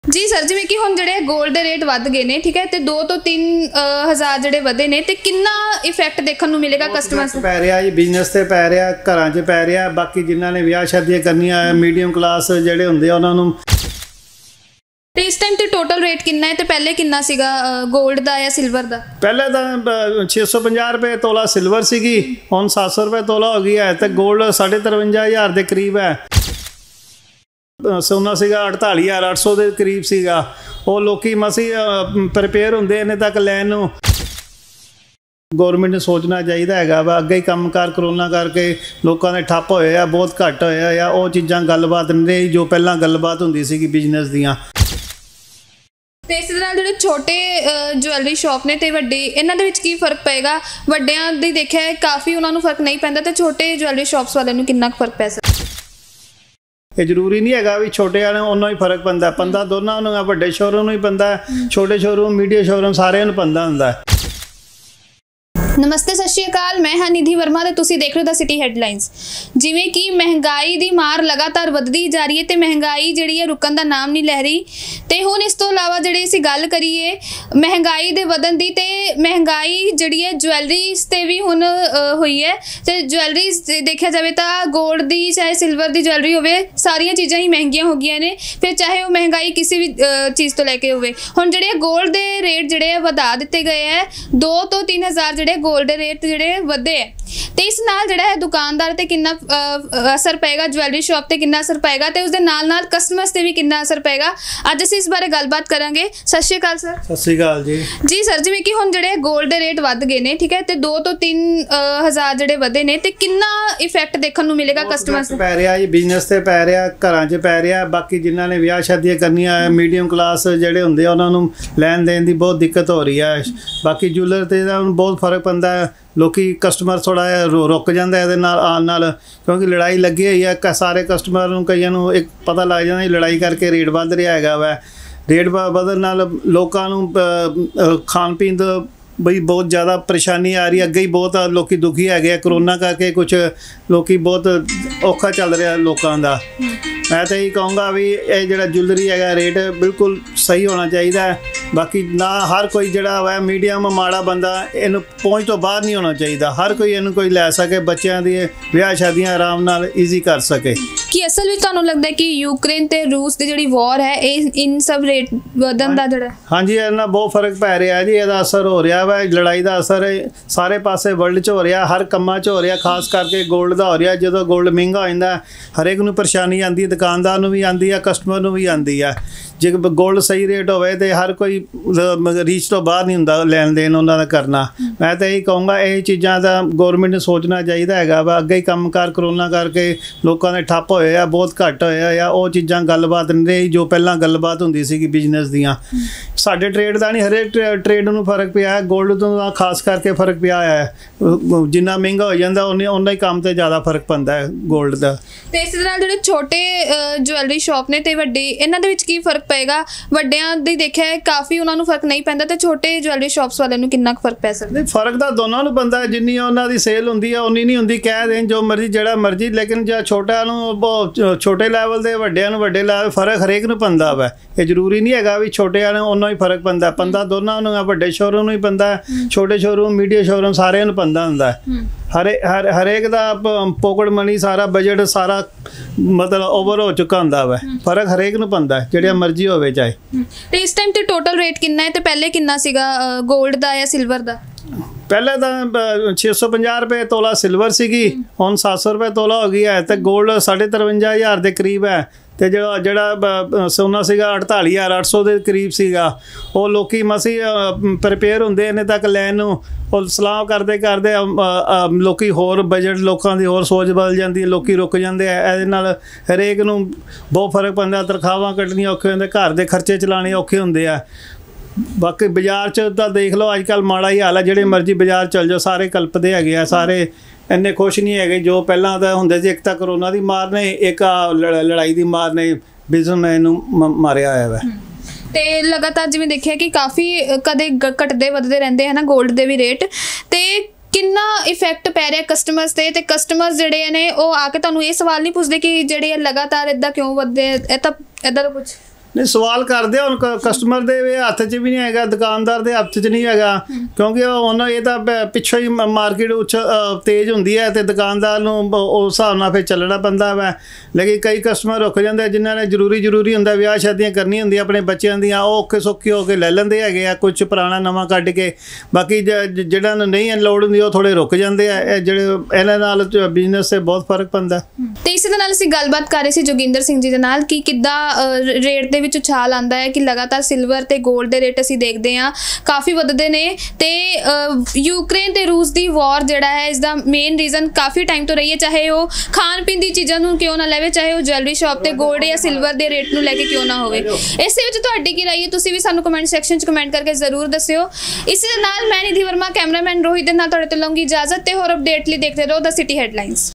जी sir, जिवें कि हुण जिहड़े गोल्ड दे रेट वध गए ने, ठीक है, ते 2 ਤੋਂ 3 हज़ार जिहड़े वधे ने, ते किन्ना इफैक्ट देखण नूं मिलेगा कस्टमर्स पै रहा जी, बिजनेस ते पै रहा, घरां 'च पै रहा। बाकी जिन्हां ने विआह शादियां करनियां, मीडियम क्लास जिहड़े हुंदे आ उन्हां नूं। ਤੇ ਇਸ ਟਾਈਮ ਤੇ ਟੋਟਲ ਰੇਟ ਕਿੰਨਾ ਹੈ ਤੇ ਪਹਿਲੇ ਕਿੰਨਾ ਸੀਗਾ 골ਡ ਦਾ ਜਾਂ ਸਿਲਵਰ ਦਾ? ਪਹਿਲੇ ਤਾਂ 650 ਰੁਪਏ ਤੋਲਾ ਸਿਲਵਰ ਸੀਗੀ, ਹੁਣ 700 ਰੁਪਏ ਤੋਲਾ ਹੋ ਗਈ ਹੈ ਤੇ 골ਡ 53,500 ਦੇ ਕਰੀਬ ਹੈ। ਸੋਨਾ ਸੀਗਾ 48,800 ਦੇ ਕਰੀਬ ਸੀਗਾ। ਉਹ ਲੋਕੀ ਮਸੀ ਪ੍ਰਿਪੇਅਰ ਹੁੰਦੇ ਇਹਨੇ ਤੱਕ ਲੈਣ ਨੂੰ। ਗੌਰਮੈਂਟ ਨੂੰ ਸੋਚਣਾ ਚਾਹੀਦਾ ਹੈਗਾ ਵਾ, ਅੱਗੇ ਹੀ ਕੰਮਕਾਰ ਕਰੋਨਾ ਕਰਕੇ ਲੋਕਾਂ ਦੇ ਠੱਪ ਹੋਏ ਆ, ਬਹੁਤ ਘੱਟ ਹੋਏ ਆ। ਉਹ ਚੀਜ਼ਾਂ ਗੱਲਬਾਤ ਨਹੀਂ ਰਹੀ ਜੋ ਪਹਿਲਾਂ ਗੱਲਬਾਤ ਹੁੰਦੀ ਸੀਗੀ ਬਿਜ਼ਨਸ ਦੀਆਂ। ਤੇ ਇਸ ਦੇ ਨਾਲ ਜਿਹੜੇ ਛੋਟੇ ਜੁਐਲਰੀ ਸ਼ਾਪ ਨੇ ਤੇ ਵੱਡੀ, ਇਹਨਾਂ ਦੇ ਵਿੱਚ ਕੀ ਫਰਕ ਪਏਗਾ? ਵੱਡਿਆਂ ਦੀ ਦੇਖਿਆ ਕਾਫੀ ਉਹਨਾਂ ਨੂੰ ਫਰਕ ਨਹੀਂ ਪੈਂਦਾ, ਤੇ ਛੋਟੇ ਜੁਐਲਰੀ ਸ਼ਾਪਸ ਵਾਲਿਆਂ ਨੂੰ ਕਿੰਨਾ ਫਰਕ ਪੈ ਸਕਦਾ? ਇਹ ਜ਼ਰੂਰੀ ਨਹੀਂ ਹੈਗਾ ਵੀ ਛੋਟੇ ਵਾਲਿਆਂ ਨੂੰ ਉਹਨਾਂ ਹੀ ਫਰਕ ਪੈਂਦਾ ਦੋਨਾਂ ਨੂੰ। ਵੱਡੇ ਸ਼ੋਰੂਮ ਨੂੰ ਹੀ ਪੈਂਦਾ, ਛੋਟੇ ਸ਼ੋਰੂਮ, ਮੀਡੀਅਮ ਸ਼ੋਰੂਮ ਸਾਰਿਆਂ ਨੂੰ ਪੈਂਦਾ ਹੁੰਦਾ। ਨਮਸਤੇ, ਸਤਿ ਸ਼੍ਰੀ ਅਕਾਲ। ਮੈਂ ਹਾਂ ਨਿਧੀ ਵਰਮਾ ਤੇ ਤੁਸੀਂ ਦੇਖ ਰਹੇ ਹੋ ਦਾ ਸਿਟੀ ਹੈਡਲਾਈਨਸ। ਜਿਵੇਂ ਕਿ ਮਹਿੰਗਾਈ ਦੀ ਮਾਰ ਲਗਾਤਾਰ ਵੱਧਦੀ ਜਾ ਰਹੀ ਹੈ ਤੇ ਮਹਿੰਗਾਈ ਜਿਹੜੀ ਹੈ ਰੁਕਣ ਦਾ ਨਾਮ ਨਹੀਂ ਲੈ ਰਹੀ। ਤੇ ਹੁਣ ਇਸ ਤੋਂ ਇਲਾਵਾ ਜਿਹੜੀ ਅਸੀਂ ਗੱਲ ਕਰੀਏ ਮਹਿੰਗਾਈ ਦੇ ਵਧਣ ਦੀ, ਤੇ ਮਹਿੰਗਾਈ ਜਿਹੜੀ ਹੈ ਜੁਐਲਰੀਜ਼ ਤੇ ਵੀ ਹੁਣ ਹੋਈ ਹੈ। ਤੇ ਜੁਐਲਰੀਜ਼ ਦੇਖਿਆ ਜਾਵੇ ਤਾਂ 골ਡ ਦੀ ਚਾਹੇ ਸਿਲਵਰ ਦੀ ਜੁਐਲਰੀ ਹੋਵੇ, ਸਾਰੀਆਂ ਚੀਜ਼ਾਂ ਹੀ ਮਹਿੰਗੀਆਂ ਹੋ ਗਈਆਂ ਨੇ, ਫਿਰ ਚਾਹੇ ਉਹ ਮਹਿੰਗਾਈ ਕਿਸੇ ਵੀ ਚੀਜ਼ ਤੋਂ ਲੈ ਕੇ ਹੋਵੇ। ਹੁਣ ਜਿਹੜੇ 골ਡ ਦੇ ਰੇਟ ਜਿਹੜੇ ਆ ਵਧਾ ਦਿੱਤੇ ਗਏ ਹੈ, 2 ਤੋਂ 3 ਹਜ਼ਾਰ ਜਿਹੜੇ 골ਡ ਦੇ ਰੇਟ ਜਿਹੜੇ ਵਧੇ ਹੈ। ਤੇ ਇਸ ਨਾਲ ਜਿਹੜਾ ਹੈ ਦੁਕਾਨਦਾਰ ਤੇ ਕਿੰਨਾ ਅਸਰ ਪਏਗਾ, ਜੁਐਲਰੀ ਸ਼ਾਪ ਤੇ ਕਿੰਨਾ ਅਸਰ ਪਏਗਾ, ਤੇ ਉਸਦੇ ਨਾਲ ਨਾਲ ਕਸਟਮਰਸ ਤੇ ਵੀ ਕਿੰਨਾ ਅਸਰ ਪਏਗਾ, ਅੱਜ ਅਸੀਂ ਇਸ ਬਾਰੇ ਗੱਲਬਾਤ ਕਰਾਂਗੇ। ਸਤਿ ਸ਼੍ਰੀ ਅਕਾਲ ਸਰ। ਸਤਿ ਸ਼੍ਰੀ ਅਕਾਲ ਜੀ। ਜੀ ਸਰ, ਜਿਵੇਂ ਕਿ ਹੁਣ ਜਿਹੜੇ 골ਡ ਦੇ ਰੇਟ ਵੱਧ ਗਏ ਨੇ, ਠੀਕ ਹੈ, ਤੇ 2 ਤੋਂ 3 ਹਜ਼ਾਰ ਜਿਹੜੇ ਵਧੇ ਨੇ, ਤੇ ਕਿੰਨਾ ਇਫੈਕਟ ਦੇਖਣ ਨੂੰ ਮਿਲੇਗਾ ਕਸਟਮਰਸ ਤੇ? ਪੈ ਰਿਹਾ ਜੀ, ਬਿਜ਼ਨਸ ਤੇ ਪੈ ਰਿਹਾ, ਘਰਾਂ 'ਚ ਪੈ ਰਿਹਾ। ਬਾਕੀ ਜਿਨ੍ਹਾਂ ਨੇ ਵਿਆਹ ਸ਼ਾਦੀਆਂ ਕਰਨੀਆਂ, ਮੀਡੀਅਮ ਕਲਾਸ ਜਿਹੜੇ ਹੁੰਦੇ ਆ ਉਹਨਾਂ ਨੂੰ ਲੈਣ ਦੇਣ ਦੀ ਬਹੁਤ ਦਿੱਕਤ ਹੋ ਰਹੀ ਹੈ। ਬਾਕੀ ਜੁਐਲਰ ਤੇ ਬਹੁਤ ਫਰਕ ਪੈਂਦਾ ਹੈ। ਲੋਕੀ ਕਸਟਮਰ ਥੋੜ੍ਹਾ ਜਿਹਾ ਰੁਕ ਜਾਂਦਾ ਇਹਦੇ ਨਾਲ ਆਉਣ ਨਾਲ, ਕਿਉਂਕਿ ਲੜਾਈ ਲੱਗੀ ਹੋਈ ਹੈ। ਸਾਰੇ ਕਸਟਮਰ ਨੂੰ, ਕਈਆਂ ਨੂੰ ਇੱਕ ਪਤਾ ਲੱਗ ਜਾਂਦਾ ਲੜਾਈ ਕਰਕੇ ਰੇਟ ਵੱਧ ਰਿਹਾ ਹੈਗਾ ਵਾ। ਰੇਟ ਵਧਣ ਨਾਲ ਲੋਕਾਂ ਨੂੰ ਖਾਣ ਪੀਣ ਦਾ ਬਈ ਬਹੁਤ ਜ਼ਿਆਦਾ ਪਰੇਸ਼ਾਨੀ ਆ ਰਹੀ। ਅੱਗੇ ਹੀ ਬਹੁਤ ਲੋਕੀ ਦੁਖੀ ਹੈਗੇ ਆ ਕਰੋਨਾ ਕਰਕੇ, ਕੁਛ ਲੋਕੀ ਬਹੁਤ ਔਖਾ ਚੱਲ ਰਿਹਾ ਲੋਕਾਂ ਦਾ। ਮੈਂ ਤਾਂ ਇਹੀ ਕਹੂੰਗਾ ਵੀ ਇਹ ਜਿਹੜਾ ਜੁਐਲਰੀ ਹੈਗਾ ਰੇਟ ਬਿਲਕੁਲ ਸਹੀ ਹੋਣਾ ਚਾਹੀਦਾ। ਬਾਕੀ ਨਾ ਹਰ ਕੋਈ ਜਿਹੜਾ ਵਾ ਮੀਡੀਅਮ ਮਾੜਾ ਬੰਦਾ, ਇਹਨੂੰ ਪਹੁੰਚ ਤੋਂ ਬਾਹਰ ਨਹੀਂ ਹੋਣਾ ਚਾਹੀਦਾ। ਹਰ ਕੋਈ ਇਹਨੂੰ ਕੋਈ ਲੈ ਸਕੇ, ਬੱਚਿਆਂ ਦੀ ਵਿਆਹ ਸ਼ਾਦੀਆਂ ਆਰਾਮ ਨਾਲ ਈਜ਼ੀ ਕਰ ਸਕੇ। ਕੀ ਅਸਲ ਵਿੱਚ ਤੁਹਾਨੂੰ ਲੱਗਦਾ ਕਿ ਯੂਕਰੇਨ ਤੇ ਰੂਸ ਦੀ ਜਿਹੜੀ ਵਾਰ ਹੈ, ਇਹ ਇਨ ਸਭ ਰੇਟ ਵਧਣ ਦਾ ਜਿਹੜਾ? ਹਾਂਜੀ, ਇਹਦੇ ਨਾਲ ਬਹੁਤ ਫਰਕ ਪੈ ਰਿਹਾ ਜੀ। ਇਹਦਾ ਅਸਰ ਹੋ ਰਿਹਾ ਵਾ, ਲੜਾਈ ਦਾ ਅਸਰ ਸਾਰੇ ਪਾਸੇ ਵਰਲਡ 'ਚ ਹੋ ਰਿਹਾ, ਹਰ ਕੰਮਾਂ 'ਚ ਹੋ ਰਿਹਾ, ਖਾਸ ਕਰਕੇ 골ਡ ਦਾ ਹੋ ਰਿਹਾ। ਜਦੋਂ 골ਡ ਮਹਿੰਗਾ ਹੋ ਜਾਂਦਾ ਹਰੇਕ ਨੂੰ ਪਰੇਸ਼ਾਨੀ ਆਉਂਦੀ, ਦੁਕਾਨਦਾਰ ਨੂੰ ਵੀ ਆਉਂਦੀ ਆ, ਕਸਟਮਰ ਨੂੰ ਵੀ ਆਉਂਦੀ ਆ। ਜੇ 골ਡ ਸਹੀ ਰੇਟ ਹੋਵੇ ਤੇ ਹਰ ਕੋਈ ਰੀਚ ਤੋਂ ਬਾਹਰ ਨਹੀਂ ਹੁੰਦਾ ਲੈਣ ਦੇਣ ਉਹਨਾਂ ਦਾ ਕਰਨਾ। ਮੈਂ ਤਾਂ ਇਹੀ ਕਹੂੰਗਾ ਇਹ ਚੀਜ਼ਾਂ ਦਾ ਗੌਰਮੈਂਟ ਨੂੰ ਸੋਚਣਾ ਚਾਹੀਦਾ ਹੈਗਾ ਵਾ। ਅੱਗੇ ਹੀ ਕੰਮਕਾਰ ਕਰੋਨਾ ਕਰਕੇ ਲੋਕਾਂ ਦੇ ਠੱਪ ਹੋਏ ਆ, ਬਹੁਤ ਘੱਟ ਹੋਏ ਆ। ਉਹ ਚੀਜ਼ਾਂ ਗੱਲਬਾਤ ਨਹੀਂ ਰਹੀ ਜੋ ਪਹਿਲਾਂ ਗੱਲਬਾਤ ਹੁੰਦੀ ਸੀਗੀ ਬਿਜ਼ਨਸ ਦੀਆਂ। ਸਾਡੇ ਟ੍ਰੇਡ ਦਾ ਨਹੀਂ, ਹਰੇਕ ਟ੍ਰੇਡ ਨੂੰ ਫਰਕ ਪਿਆ। 골ਡ ਤੋਂ ਖਾਸ ਕਰਕੇ ਫਰਕ ਪਿਆ ਹੈ। ਜਿੰਨਾ ਮਹਿੰਗਾ ਹੋ ਜਾਂਦਾ ਉਹਨਾਂ ਹੀ ਕੰਮ 'ਤੇ ਜ਼ਿਆਦਾ ਫਰਕ ਪੈਂਦਾ ਹੈ 골ਡ ਦਾ। ਤੇ ਇਸ ਦੇ ਨਾਲ ਜਿਹੜੇ ਛੋਟੇ ਜੁਐਲਰੀ ਸ਼ਾਪ ਨੇ ਤੇ ਵੱਡੀ, ਇਹਨਾਂ ਦੇ ਵਿੱਚ ਕੀ ਫਰਕ ਪਏਗਾ? ਵੱਡਿਆਂ ਦੀ ਦੇਖਿਆ ਕਾਫੀ ਉਹਨਾਂ ਨੂੰ ਫਰਕ ਨਹੀਂ ਪੈਂਦਾ, ਤੇ ਛੋਟੇ ਜੁਐਲਰੀ ਸ਼ਾਪਸ ਵਾਲਿਆਂ ਨੂੰ ਕਿੰਨਾ ਫਰਕ ਪੈ ਸਕਦਾ? ਫਰਕ ਤਾਂ ਦੋਨਾਂ ਨੂੰ ਪੈਂਦਾ। ਜਿੰਨੀ ਉਹਨਾਂ ਦੀ ਸੇਲ ਹੁੰਦੀ ਆ ਉਨੀ ਨਹੀਂ ਹੁੰਦੀ, ਕਹਿ ਦੇਣ ਜੋ ਮਰਜ਼ੀ ਜਿਹੜਾ ਮਰਜ਼ੀ। ਲੇਕਿਨ ਜਾਂ ਛੋਟਿਆਂ ਨੂੰ ਛੋਟੇ ਲੈਵਲ ਦੇ, ਵੱਡਿਆਂ ਨੂੰ ਵੱਡੇ ਲੈਵਲ, ਫਰਕ ਹਰੇਕ ਨੂੰ ਪੈਂਦਾ ਵਾ। ਇਹ ਜ਼ਰੂਰੀ ਨਹੀਂ ਹੈਗਾ ਵੀ ਛੋਟੇ ਵਾਲਿਆਂ ਨੂੰ ਉਹਨਾਂ ਹੀ ਫਰਕ ਪੈਂਦਾ ਦੋਨਾਂ ਨੂੰ। ਵੱਡੇ ਸ਼ੋਰੂਮ ਨੂੰ ਹੀ ਪੈਂਦਾ, ਛੋਟੇ ਸ਼ੋਰੂਮ, ਮੀਡੀਅਮ ਸ਼ੋਰੂਮ ਸਾਰਿਆਂ ਨੂੰ ਪੈਂਦਾ ਹੁੰਦਾ। ਹਰੇਕ ਦਾ ਪੋਕਟ ਮਨੀ, ਸਾਰਾ ਬਜਟ ਸਾਰਾ ਮਤਲਬ ਓਵਰ ਹੋ ਚੁੱਕਾ ਹੁੰਦਾ ਵਾ। ਫਰਕ ਹਰੇਕ ਨੂੰ ਪੈਂਦਾ ਜਿਹੜਾ ਮਰਜ਼ੀ ਹੋਵੇ ਚਾਹੇ। ਤੇ ਇਸ ਟਾਈਮ ਤੇ ਟੋਟਲ ਰੇਟ ਕਿੰਨਾ ਹੈ ਤੇ ਪਹਿਲੇ ਕਿੰਨਾ ਸੀਗਾ 골ਡ ਦਾ ਜਾਂ ਸਿਲਵਰ ਦਾ? ਪਹਿਲੇ ਤਾਂ 650 ਰੁਪਏ ਤੋਲਾ ਸਿਲਵਰ ਸੀਗੀ, ਹੁਣ 700 ਰੁਪਏ ਤੋਲਾ ਹੋ ਗਈ ਹੈ। ਤੇ 골ਡ 53,500 ਦੇ ਕਰੀਬ ਹੈ। ਤੇ ਜਿਹੜਾ ਸੋਨਾ ਸੀਗਾ 48,800 ਦੇ ਕਰੀਬ ਸੀਗਾ। ਉਹ ਲੋਕੀ ਮਸੀ ਪ੍ਰਿਪੇਅਰ ਹੁੰਦੇ ਇਹਨੇ ਤੱਕ ਲੈਣ ਨੂੰ। ਉਹ ਸਲਾਹ ਕਰਦੇ ਲੋਕੀ ਹੋਰ ਬਜਟ, ਲੋਕਾਂ ਦੀ ਹੋਰ ਸੋਚ ਬਦਲ ਜਾਂਦੀ ਹੈ, ਲੋਕੀ ਰੁਕ ਜਾਂਦੇ ਆ। ਇਹਦੇ ਨਾਲ ਹਰੇਕ ਨੂੰ ਬਹੁਤ ਫਰਕ ਪੈਂਦਾ। ਤਨਖਾਹਾਂ ਕੱਢਣੀਆਂ ਔਖੇ ਹੁੰਦੇ, ਘਰ ਦੇ ਖਰਚੇ ਚਲਾਉਣੇ ਔਖੇ ਹੁੰਦੇ ਆ। ਬਾਕੀ ਬਾਜ਼ਾਰ 'ਚ ਤਾਂ ਦੇਖ ਲਓ ਅੱਜ ਕੱਲ੍ਹ ਮਾੜਾ ਹੀ ਹਾਲ ਹੈ। ਜਿਹੜੇ ਮਰਜ਼ੀ ਬਾਜ਼ਾਰ ਚੱਲ ਜਾਓ ਸਾਰੇ ਕਲਪਦੇ ਹੈਗੇ ਆ, ਸਾਰੇ ਇੰਨੇ ਖੁਸ਼ ਨਹੀਂ ਹੈਗੇ ਜੋ ਪਹਿਲਾਂ ਤਾਂ ਹੁੰਦੇ ਸੀ। ਇੱਕ ਤਾਂ ਕਰੋਨਾ ਦੀ ਮਾਰ ਨੇ, ਇੱਕ ਲੜਾਈ ਦੀ ਮਾਰ ਨੇ ਬਿਜ਼ਨਸਮੈਨ ਨੂੰ ਮਾਰਿਆ ਹੋਇਆ ਵਾ। ਤੇ ਲਗਾਤਾਰ ਜਿਵੇਂ ਦੇਖਿਆ ਕਿ ਕਾਫੀ ਕਦੇ ਘਟਦੇ ਵੱਧਦੇ ਰਹਿੰਦੇ ਹਨ 골ਡ ਦੇ ਵੀ ਰੇਟ, ਤੇ ਕਿੰਨਾ ਇਫੈਕਟ ਪੈ ਰਿਹਾ ਕਸਟਮਰਸ ਤੇ ਕਸਟਮਰਸ ਜਿਹੜੇ ਨੇ ਉਹ ਆ ਕੇ ਤੁਹਾਨੂੰ ਇਹ ਸਵਾਲ ਨਹੀਂ ਪੁੱਛਦੇ ਕਿ ਜਿਹੜੇ ਲਗਾਤਾਰ ਇੱਦਾਂ ਕਿਉਂ ਵੱਧਦੇ? ਇਹ ਤਾਂ ਇੱਦਾਂ ਦਾ ਕੁਛ नहीं सवाल करते ਹੁਣ ਕਸਟਮਰ ਦੇ ਹੱਥ 'ਚ ਵੀ ਨਹੀਂ ਹੈਗਾ, ਦੁਕਾਨਦਾਰ ਦੇ ਹੱਥ 'ਚ ਨਹੀਂ ਹੈਗਾ, ਕਿਉਂਕਿ ਉਹਨਾਂ ਇਹ ਤਾਂ ਪਿੱਛੋਂ ਹੀ ਮਾਰਕੀਟ ਤੇਜ਼ ਹੁੰਦੀ ਹੈ ਤੇ ਦੁਕਾਨਦਾਰ ਨੂੰ ਉਸ ਹਿਸਾਬ ਨਾਲ ਫਿਰ ਚੱਲਣਾ ਪੈਂਦਾ ਵਾ। ਲੇਕਿਨ ਕਈ ਕਸਟਮਰ ਰੁਕ ਜਾਂਦੇ ਜਿਨ੍ਹਾਂ ਨੇ ਜ਼ਰੂਰੀ ਹੁੰਦਾ ਵਿਆਹ ਸ਼ਾਦੀਆਂ ਕਰਨੀਆਂ ਹੁੰਦੀਆਂ ਆਪਣੇ ਬੱਚਿਆਂ ਦੀਆਂ, ਉਹ ਔਖੇ ਸੌਖੇ ਹੋ ਕੇ ਲੈ ਲੈਂਦੇ ਹੈਗੇ ਆ ਕੁਝ ਪੁਰਾਣਾ ਨਵਾਂ ਕੱਢ ਕੇ। ਬਾਕੀ ਜਿਹੜਾ ਨੂੰ ਨਹੀਂ ਲੋੜ ਹੁੰਦੀ ਉਹ ਥੋੜ੍ਹੇ ਰੁਕ ਜਾਂਦੇ ਆ। ਇਹ ਜਿਹੜੇ ਇਹਨਾਂ ਨਾਲ ਬਿਜ਼ਨਸ 'ਤੇ ਬਹੁਤ ਫਰਕ ਪੈਂਦਾ। ਤੇ ਇਸੇ ਦੇ ਨਾਲ ਅਸੀਂ ਗੱਲਬਾਤ ਕਰ ਰਹੇ ਸੀ ਜੋਗਿੰਦਰ ਸਿੰਘ ਜੀ ਦੇ ਨਾਲ ਕਿ ਕਿੱਦਾਂ ਰੇਟ ਦੇ ਵਿੱਚ ਉਛਾਲ ਆਉਂਦਾ ਹੈ ਕਿ ਲਗਾਤਾਰ ਸਿਲਵਰ ਤੇ 골ਡ ਦੇ ਰੇਟ ਅਸੀਂ ਦੇਖਦੇ ਹਾਂ ਕਾਫੀ ਵੱਧਦੇ ਨੇ। ਤੇ ਯੂਕਰੇਨ ਤੇ ਰੂਸ ਦੀ ਵਾਰ ਜਿਹੜਾ ਹੈ ਇਸ ਦਾ ਮੇਨ ਰੀਜ਼ਨ ਕਾਫੀ ਟਾਈਮ ਤੋਂ ਰਹੀ ਹੈ, ਚਾਹੇ ਉਹ ਖਾਣ ਪੀਣ ਦੀ ਚੀਜ਼ਾਂ ਨੂੰ ਕਿਉਂ ਨਾ ਲੈਵੇ, ਚਾਹੇ ਉਹ ਜਵੈਲਰੀ ਸ਼ਾਪ ਤੇ 골ਡ ਜਾਂ ਸਿਲਵਰ ਦੇ ਰੇਟ ਨੂੰ ਲੈ ਕੇ ਕਿਉਂ ਨਾ ਹੋਵੇ। ਇਸ ਦੇ ਵਿੱਚ ਤੁਹਾਡੀ ਕੀ ਰਾਏ ਹੈ, ਤੁਸੀਂ ਵੀ ਸਾਨੂੰ ਕਮੈਂਟ ਸੈਕਸ਼ਨ 'ਚ ਕਮੈਂਟ ਕਰਕੇ ਜ਼ਰੂਰ ਦੱਸਿਓ। ਇਸੇ ਦੇ ਨਾਲ ਮੈਂ ਨਿਧੀ ਵਰਮਾ, ਕੈਮਰਾਮੈਨ ਰੋਹਿਤ ਦੇ ਨਾਲ ਤੁਹਾਡੇ ਤੋਂ ਲਵਾਂਗੀ ਇਜਾਜ਼ਤ ਤੇ ਹੋਰ ਅਪਡੇਟ ਲਈ ਦੇਖਦੇ ਰਹੋ ਦ ਸਿਟੀ ਹੈਡਲਾਈਨਸ।